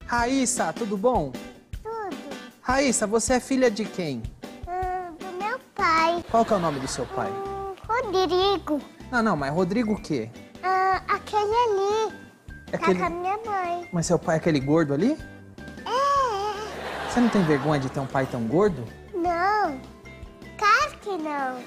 Raíssa, tudo bom? Tudo. Raíssa, você é filha de quem? Do meu pai. Qual que é o nome do seu pai? Rodrigo. Não, mas Rodrigo o quê? Aquele ali. Aquele... Tá com a minha mãe. Mas seu pai é aquele gordo ali? É. Você não tem vergonha de ter um pai tão gordo? Não. Claro que não.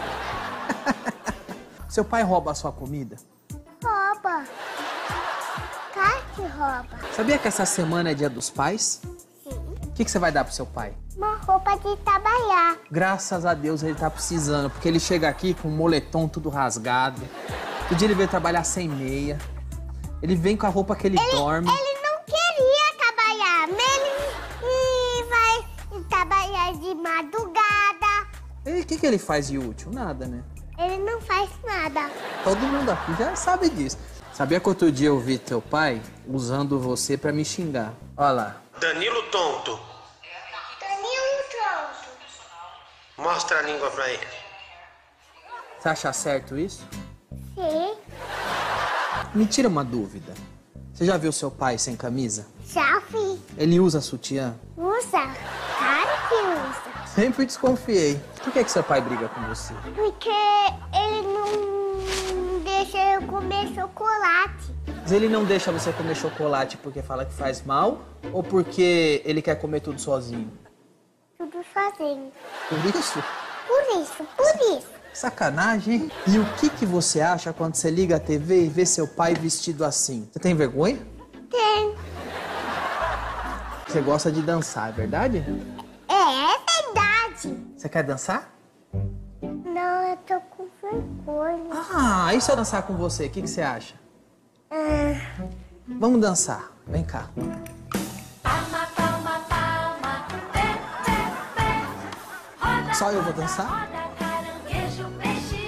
Seu pai rouba a sua comida? Rouba. Claro que rouba. Sabia que essa semana é dia dos pais? Sim. O que você vai dar pro seu pai? Uma roupa de trabalhar. Graças a Deus ele tá precisando, porque ele chega aqui com o moletom tudo rasgado. Outro dia ele veio trabalhar sem meia. Ele vem com a roupa que ele dorme. Ele não queria trabalhar, mas ele vai trabalhar de madrugada. E o que ele faz de útil? Nada, né? Ele não faz nada. Todo mundo aqui já sabe disso. Sabia que outro dia eu vi teu pai usando você pra me xingar? Olha lá. Danilo tonto. Danilo Tronto. Mostra a língua pra ele. Você acha certo isso? Sim. Me tira uma dúvida. Você já viu seu pai sem camisa? Já vi. Ele usa sutiã? Usa. Claro que usa. Sempre desconfiei. Por que seu pai briga com você? Porque ele não deixa eu comer chocolate. Mas ele não deixa você comer chocolate porque fala que faz mal ou porque ele quer comer tudo sozinho? Tudo sozinho. Por isso? Por isso. Sacanagem, hein? E o que você acha quando você liga a TV e vê seu pai vestido assim? Você tem vergonha? Tem. Você gosta de dançar, é verdade? É verdade. Você quer dançar? Não, eu tô com vergonha. Ah, e se eu dançar com você, o que você acha? Vamos dançar, vem cá. Palma, palma, palma, pé, pé, pé. Roda, Só eu vou dançar? roda, caranguejo, mexe,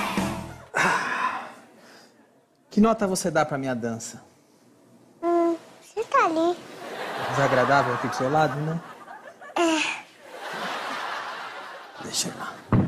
Que nota você dá pra minha dança? Você tá ali. Desagradável aqui do seu lado, né? Deixa eu ir lá.